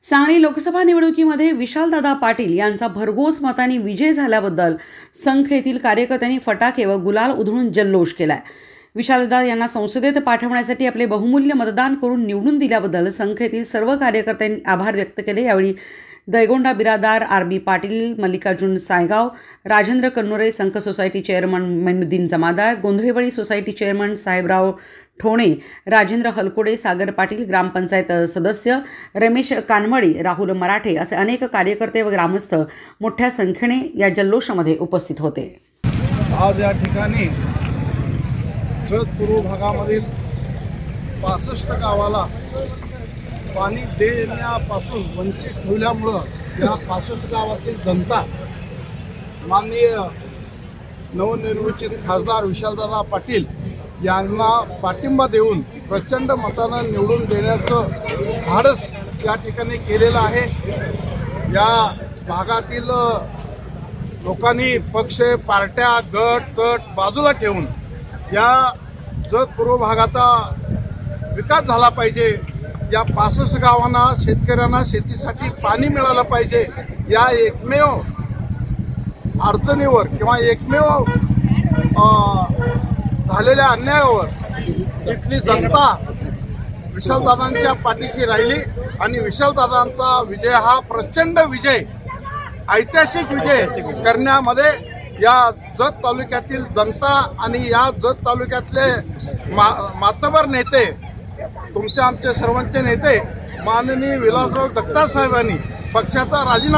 सांगली लोकसभा निवडणुकीमध्ये विशालदादा पाटील यांचा भरघोस मतांनी विजय झाल्याबद्दल संख येथील कार्यकर्त्यांनी फटाके व गुलाल उधळून जल्लोष केलाय। विशालदादा यांना संसदेत पाठवण्यासाठी आपले बहुमूल्य मतदान करून निवडून दिल्याबद्दल संख येथील सर्व कार्यकर्त्यांनी आभार व्यक्त केले। यावेळी Dayagonda Biradar, R B. Patil, Mallikarjun Saygaon, Rajendra Kannore, Sankh society chairman Mainuddin Jamadar, Gondhalewadi society chairman Sahebrao Thone, Rajendra Halkode, Sagar Patil, ग्रामपंचायत सदस्य रमेश कानमडे, राहुल मराठे असे अनेक कार्यकर्ते व ग्रामस्थ मोठ्या संख्येने या जल्लोषामध्ये उपस्थित होते। आज या ठिकाणी जत पूर्व भागामधील 65 गावाला पाणी देण्यापासून वंचित ठेवल्यामुळं या 65 गावातील जनता माननीय नवनिर्वाचित खासदार विशालदादा पाटील यांना पाठिंबा देऊन प्रचंड मतानं निवडून देण्याचं धाडस या ठिकाणी केलेलं आहे। या भागातील लोकांनी पक्ष, पार्ट्या, गट तट बाजूला ठेवून या जत पूर्व भागाचा विकास झाला पाहिजे, या 65 गावांना शेतकऱ्यांना शेतीसाठी पाणी मिळालं पाहिजे, या एकमेव अडचणीवर किंवा एकमेव झालेल्या अन्यायावर इथली जनता विशालदादांच्या पाठीशी राहिली आणि विशालदादांचा विजय हा प्रचंड विजय, ऐतिहासिक विजय करण्यामध्ये या जत तालुक्यातील जनता आणि या जत तालुक्यातले मातबर नेते, तुमचे आमचे सर्वांचे नेते माननीय विलासराव जगताप साहेबांनी पक्षाचा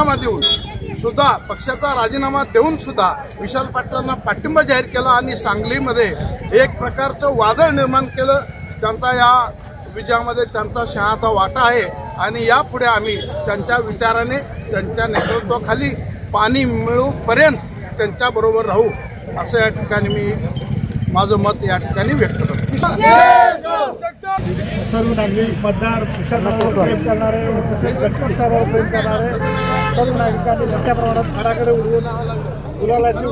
राजीनामा देऊन सुद्धा विशाल पाटलांना पाठिंबा जाहीर केला आणि सांगलीमध्ये एक प्रकारचं वादळ निर्माण केलं। त्यांचा या विजयामध्ये त्यांचा शहाचा वाटा आहे आणि यापुढे आम्ही त्यांच्या विचाराने, त्यांच्या नेतृत्वाखाली पाणी मिळूपर्यंत त्यांच्याबरोबर राहू, असं या ठिकाणी मी माझं मत या ठिकाणी व्यक्त करतो। सर्व नागरिक मतदार विशालदादावर प्रेम करणारे, तसेच गटपक्षावर प्रेम करणारे सर्व नागरिकांनी मोठ्या प्रमाणात फटाकडे उडवून गुलालाची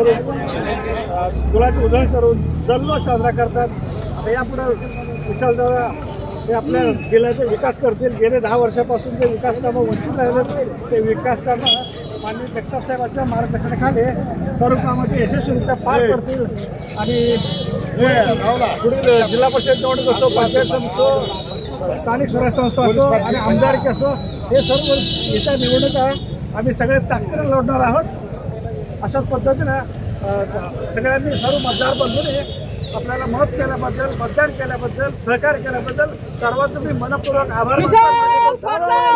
उधळण करून जल्लोष साजरा करतात। आता यापुढे विशालदादा हे आपल्या जिल्ह्याचा विकास करतील। गेले 10 वर्षापासून जे विकास कामं वंचित राहिले ते विकास कामं माननीय जगताप साहेबांच्या मार्गदर्शनाखाली सर्व कामं ते यशस्वीरित्या पार करतील आणि पुढील जिल्हा परिषद निवडणूक असो, पंचायत समिती असो, स्थानिक स्वराज्य संस्था असो आणि आमदारकी असो, हे सर्व येत्या निवडणुका आम्ही सगळे ताकदीने लढणार आहोत। अशाच पद्धतीनं सगळ्यांनी सर्व मतदार बंधूंनी आपल्याला मत केल्याबद्दल, मतदान केल्याबद्दल, सहकार्य केल्याबद्दल सर्वांचं मी मनपूर्वक आभार मानतो।